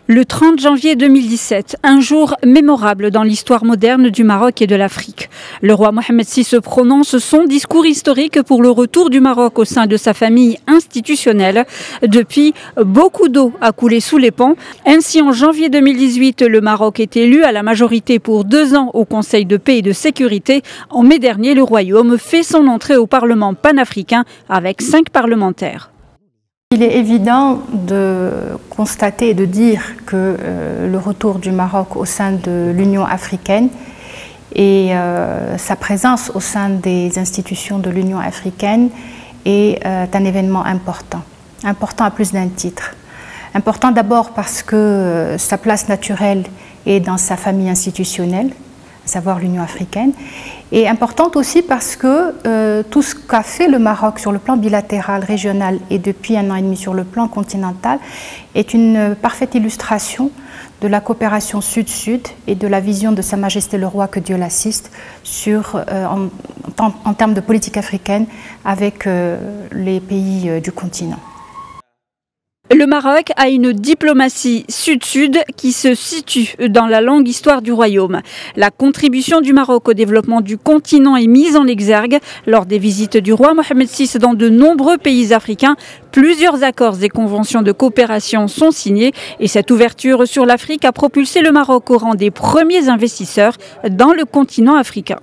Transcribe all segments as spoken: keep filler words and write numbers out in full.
Le trente janvier deux mille dix-sept, un jour mémorable dans l'histoire moderne du Maroc et de l'Afrique. Le roi Mohamed six se prononce son discours historique pour le retour du Maroc au sein de sa famille institutionnelle. Depuis, beaucoup d'eau a coulé sous les ponts. Ainsi, en janvier deux mille dix-huit, le Maroc est élu à la majorité pour deux ans au Conseil de paix et de sécurité. En mai dernier, le royaume fait son entrée au Parlement panafricain avec cinq parlementaires. Il est évident de constater et de dire que euh, le retour du Maroc au sein de l'Union africaine et euh, sa présence au sein des institutions de l'Union africaine est euh, un événement important. Important à plus d'un titre. Important d'abord parce que euh, sa place naturelle est dans sa famille institutionnelle, à savoir l'Union africaine, et importante aussi parce que euh, tout ce qu'a fait le Maroc sur le plan bilatéral, régional et depuis un an et demi sur le plan continental est une parfaite illustration de la coopération sud-sud et de la vision de Sa Majesté le Roi, que Dieu l'assiste, sur, euh, en, en, en termes de politique africaine avec euh, les pays euh, du continent. Le Maroc a une diplomatie sud-sud qui se situe dans la longue histoire du royaume. La contribution du Maroc au développement du continent est mise en exergue lors des visites du roi Mohamed six dans de nombreux pays africains. Plusieurs accords et conventions de coopération sont signés et cette ouverture sur l'Afrique a propulsé le Maroc au rang des premiers investisseurs dans le continent africain.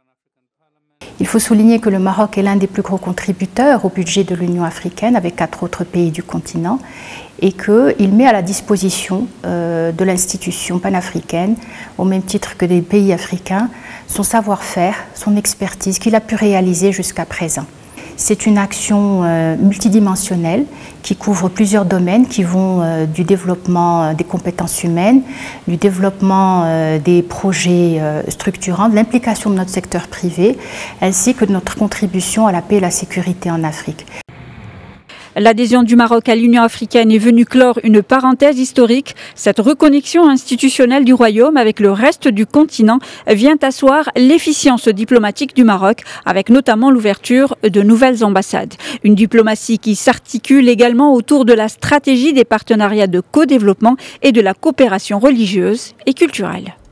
Il faut souligner que le Maroc est l'un des plus gros contributeurs au budget de l'Union africaine avec quatre autres pays du continent et qu'il met à la disposition euh, de l'institution panafricaine, au même titre que des pays africains, son savoir-faire, son expertise qu'il a pu réaliser jusqu'à présent. C'est une action euh, multidimensionnelle qui couvre plusieurs domaines qui vont euh, du développement euh, des compétences humaines, du développement euh, des projets euh, structurants, de l'implication de notre secteur privé, ainsi que de notre contribution à la paix et la sécurité en Afrique. L'adhésion du Maroc à l'Union africaine est venue clore une parenthèse historique. Cette reconnexion institutionnelle du royaume avec le reste du continent vient asseoir l'efficience diplomatique du Maroc, avec notamment l'ouverture de nouvelles ambassades. Une diplomatie qui s'articule également autour de la stratégie des partenariats de co-développement et de la coopération religieuse et culturelle.